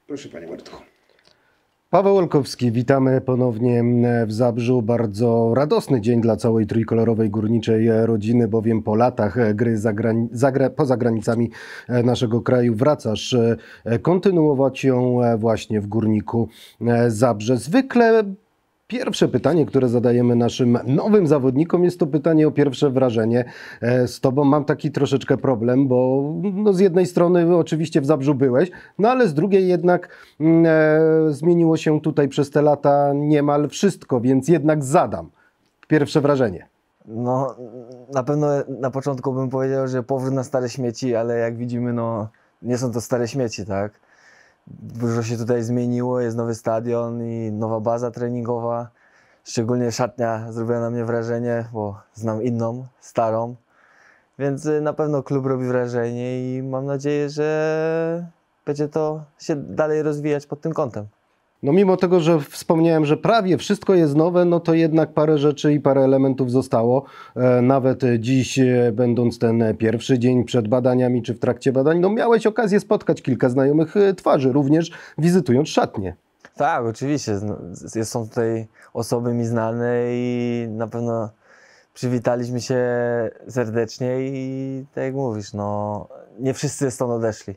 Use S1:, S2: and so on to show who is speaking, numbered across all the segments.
S1: Proszę Panie Bartku.
S2: Paweł Olkowski, witamy ponownie w Zabrzu. Bardzo radosny dzień dla całej trójkolorowej górniczej rodziny, bowiem po latach gry poza granicami naszego kraju wracasz kontynuować ją właśnie w Górniku Zabrze. Zwykle pierwsze pytanie, które zadajemy naszym nowym zawodnikom, jest to pytanie o pierwsze wrażenie. Z Tobą mam taki troszeczkę problem, bo no z jednej strony oczywiście w Zabrzu byłeś, no ale z drugiej jednak zmieniło się tutaj przez te lata niemal wszystko, więc jednak zadam pierwsze wrażenie.
S3: No, na pewno na początku bym powiedział, że powrót na stare śmieci, ale jak widzimy, no nie są to stare śmieci, tak? Dużo się tutaj zmieniło, jest nowy stadion i nowa baza treningowa. Szczególnie szatnia zrobiła na mnie wrażenie, bo znam inną, starą. Więc na pewno klub robi wrażenie i mam nadzieję, że będzie to się dalej rozwijać pod tym kątem.
S2: No mimo tego, że wspomniałem, że prawie wszystko jest nowe, no to jednak parę rzeczy i parę elementów zostało. Nawet dziś, będąc ten pierwszy dzień przed badaniami czy w trakcie badań, no miałeś okazję spotkać kilka znajomych twarzy, również wizytując szatnię.
S3: Tak, oczywiście. Są tutaj osoby mi znane i na pewno przywitaliśmy się serdecznie i tak jak mówisz, no nie wszyscy stąd odeszli.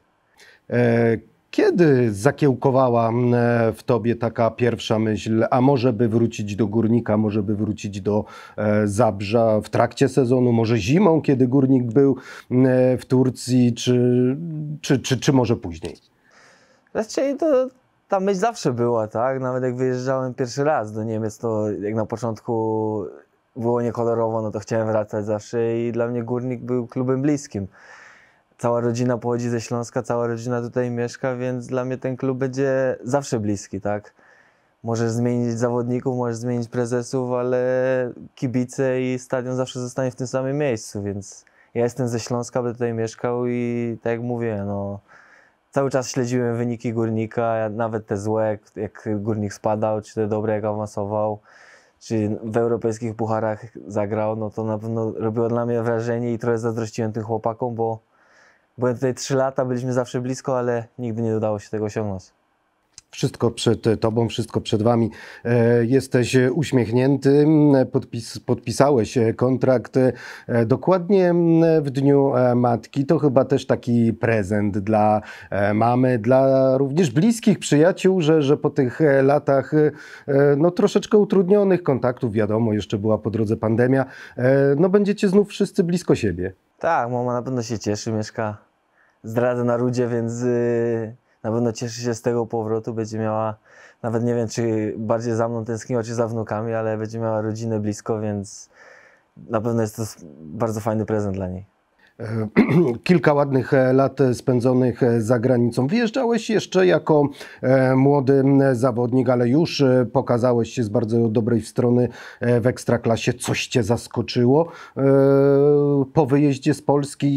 S2: Kiedy zakiełkowała w Tobie taka pierwsza myśl, a może by wrócić do Górnika, może by wrócić do Zabrza w trakcie sezonu, może zimą, kiedy Górnik był w Turcji, czy może później?
S3: Raczej to ta myśl zawsze była, tak? Nawet jak wyjeżdżałem pierwszy raz do Niemiec, to jak na początku było niekolorowo, no to chciałem wracać zawsze i dla mnie Górnik był klubem bliskim. Cała rodzina pochodzi ze Śląska, cała rodzina tutaj mieszka, więc dla mnie ten klub będzie zawsze bliski, tak? Możesz zmienić zawodników, możesz zmienić prezesów, ale kibice i stadion zawsze zostanie w tym samym miejscu, więc ja jestem ze Śląska, będę tutaj mieszkał i tak jak mówię, no cały czas śledziłem wyniki Górnika, nawet te złe, jak Górnik spadał, czy te dobre, jak awansował, czy w europejskich pucharach zagrał, no to na pewno robiło dla mnie wrażenie i trochę zazdrościłem tym chłopakom, bo byłem tutaj 3 lata, byliśmy zawsze blisko, ale nigdy nie udało się tego osiągnąć.
S2: Wszystko przed Tobą, wszystko przed Wami. Jesteś uśmiechnięty, podpisałeś kontrakt dokładnie w Dniu Matki. To chyba też taki prezent dla mamy, dla również bliskich przyjaciół, że po tych latach no, troszeczkę utrudnionych kontaktów, wiadomo, jeszcze była po drodze pandemia, no będziecie znów wszyscy blisko siebie.
S3: Tak, mama na pewno się cieszy, mieszka zdradzę na Rudzie, więc na pewno cieszy się z tego powrotu, będzie miała, nawet nie wiem, czy bardziej za mną tęskniła, czy za wnukami, ale będzie miała rodzinę blisko, więc na pewno jest to bardzo fajny prezent dla niej.
S2: Kilka ładnych lat spędzonych za granicą. Wyjeżdżałeś jeszcze jako młody zawodnik, ale już pokazałeś się z bardzo dobrej strony w Ekstraklasie. Coś Cię zaskoczyło po wyjeździe z Polski?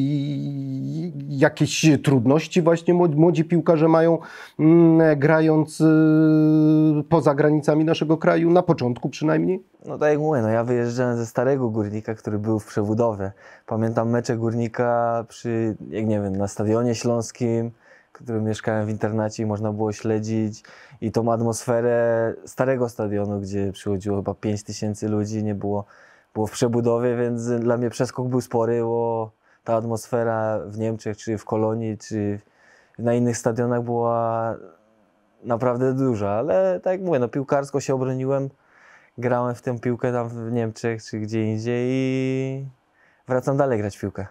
S2: Jakieś trudności właśnie młodzi piłkarze mają, grając poza granicami naszego kraju, na początku przynajmniej?
S3: No tak jak mówię, no ja wyjeżdżałem ze starego Górnika, który był w przebudowie. Pamiętam mecze Górnika jak nie wiem, na Stadionie Śląskim, w którym mieszkałem w internacie i można było śledzić. I tą atmosferę starego stadionu, gdzie przychodziło chyba 5000 ludzi, nie było w przebudowie, więc dla mnie przeskok był spory, bo ta atmosfera w Niemczech, czy w Kolonii, czy na innych stadionach była naprawdę duża. Ale tak jak mówię, no piłkarsko się obroniłem. Grałem w tę piłkę tam w Niemczech czy gdzie indziej i wracam dalej grać w piłkę.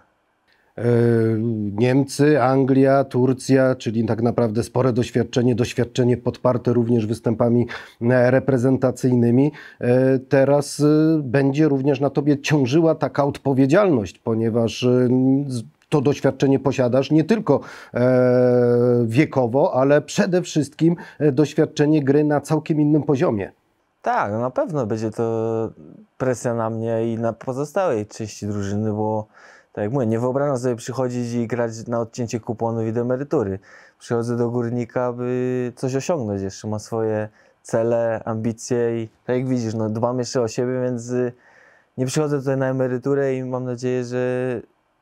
S2: Niemcy, Anglia, Turcja, czyli tak naprawdę spore doświadczenie podparte również występami reprezentacyjnymi. Teraz będzie również na Tobie ciążyła taka odpowiedzialność, ponieważ to doświadczenie posiadasz nie tylko wiekowo, ale przede wszystkim doświadczenie gry na całkiem innym poziomie.
S3: Tak, no na pewno będzie to presja na mnie i na pozostałej części drużyny, bo tak jak mówię, nie wyobrażam sobie przychodzić i grać na odcięcie kuponów i do emerytury. Przychodzę do Górnika, by coś osiągnąć jeszcze, ma swoje cele, ambicje i tak jak widzisz, no dbam jeszcze o siebie, więc nie przychodzę tutaj na emeryturę i mam nadzieję, że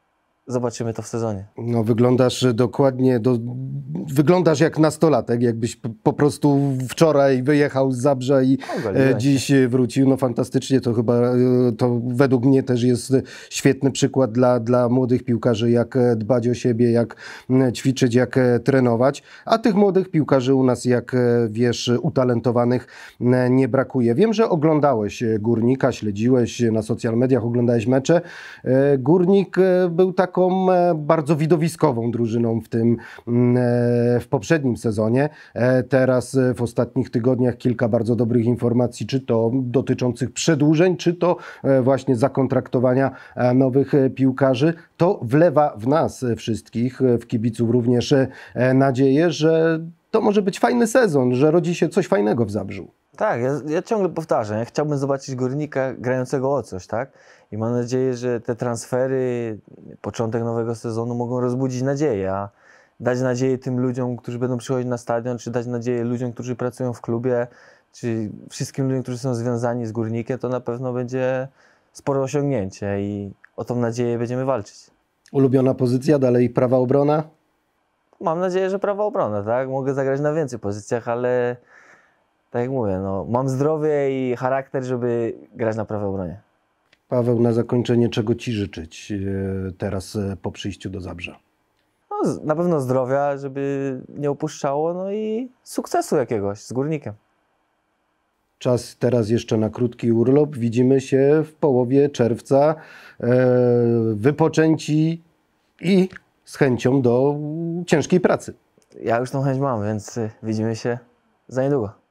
S3: zobaczymy to w sezonie.
S2: No, wyglądasz dokładnie, wyglądasz jak nastolatek, jakbyś po prostu wczoraj wyjechał z Zabrza i
S3: Ogoliłem
S2: dziś wrócił. No fantastycznie, to chyba, to według mnie też jest świetny przykład dla młodych piłkarzy, jak dbać o siebie, jak ćwiczyć, jak trenować. A tych młodych piłkarzy u nas, jak wiesz, utalentowanych nie brakuje. Wiem, że oglądałeś Górnika, śledziłeś na social mediach, oglądałeś mecze. Górnik był taką bardzo widowiskową drużyną w poprzednim sezonie. Teraz w ostatnich tygodniach kilka bardzo dobrych informacji, czy to dotyczących przedłużeń, czy to właśnie zakontraktowania nowych piłkarzy. To wlewa w nas wszystkich, w kibiców również nadzieję, że to może być fajny sezon, że rodzi się coś fajnego w Zabrzu.
S3: Tak, ja ciągle powtarzam, ja chciałbym zobaczyć Górnika grającego o coś, tak? I mam nadzieję, że te transfery, początek nowego sezonu mogą rozbudzić nadzieję, a dać nadzieję tym ludziom, którzy będą przychodzić na stadion, czy dać nadzieję ludziom, którzy pracują w klubie, czy wszystkim ludziom, którzy są związani z Górnikiem, to na pewno będzie spore osiągnięcie i o tą nadzieję będziemy walczyć.
S2: Ulubiona pozycja, dalej prawa obrona?
S3: Mam nadzieję, że prawa obrona, tak? Mogę zagrać na więcej pozycjach, ale tak jak mówię, no, mam zdrowie i charakter, żeby grać na prawej obronie.
S2: Paweł, na zakończenie, czego Ci życzyć teraz po przyjściu do Zabrza?
S3: No, na pewno zdrowia, żeby nie opuszczało, no i sukcesu jakiegoś z Górnikiem.
S2: Czas teraz jeszcze na krótki urlop. Widzimy się w połowie czerwca, wypoczęci i z chęcią do ciężkiej pracy.
S3: Ja już tą chęć mam, więc widzimy się za niedługo.